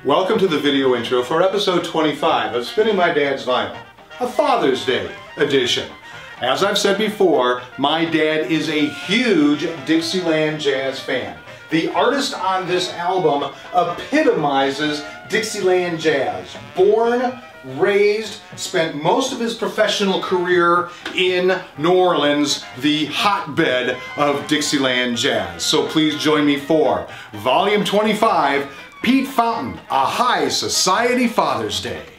Welcome to the video intro for episode 25 of Spinning My Dad's Vinyl, a Father's Day edition. As I've said before, my dad is a huge Dixieland jazz fan. The artist on this album epitomizes Dixieland jazz. Born, raised, spent most of his professional career in New Orleans, the hotbed of Dixieland jazz. So please join me for Volume 25, Pete Fountain, A High Society Father's Day.